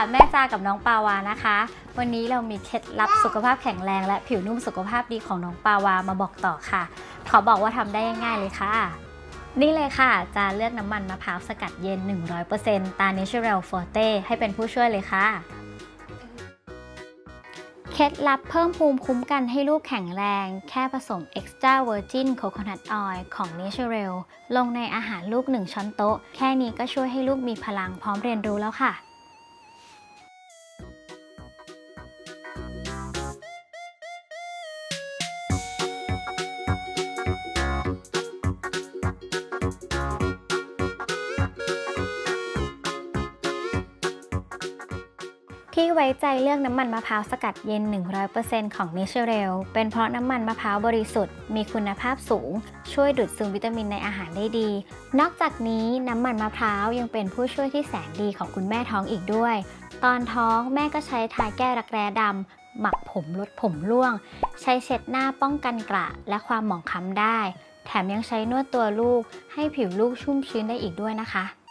แม่จากับน้องปาวานะคะวันนี้เรามีเคล็ดลับสุขภาพแข็งแรงและผิวนุ่มสุขภาพดีของน้องปาวามาบอกต่อค่ะขอบอกว่าทำได้ง่ายๆเลยค่ะนี่เลยค่ะจะเลือกน้ำมันมะพร้าวสกัดเย็น 100% ตา Natural Forte ให้เป็นผู้ช่วยเลยค่ะเคล็ดลับเพิ่มภูมิคุ้มกันให้ลูกแข็งแรงแค่ผสม Extra Virgin Coconut Oil ของ Natural ลงในอาหารลูก1ช้อนโต๊ะแค่นี้ก็ช่วยให้ลูกมีพลังพร้อมเรียนรู้แล้วค่ะที่ไว้ใจเลือกน้ำมันมะพร้าวสกัดเย็น 100% ของ Natural เป็นเพราะน้ำมันมะพร้าวบริสุทธิ์มีคุณภาพสูงช่วยดูดซึมวิตามินในอาหารได้ดีนอกจากนี้น้ำมันมะพร้าวยังเป็นผู้ช่วยที่แสนดีของคุณแม่ท้องอีกด้วยตอนท้องแม่ก็ใช้ทาแก้รักแร้ดำหมักผมลดผมร่วงใช้เช็ดหน้าป้องกันกระและความหมองคล้ำได้แถมยังใช้นวดตัวลูกให้ผิวลูกชุ่มชื้นได้อีกด้วยนะคะ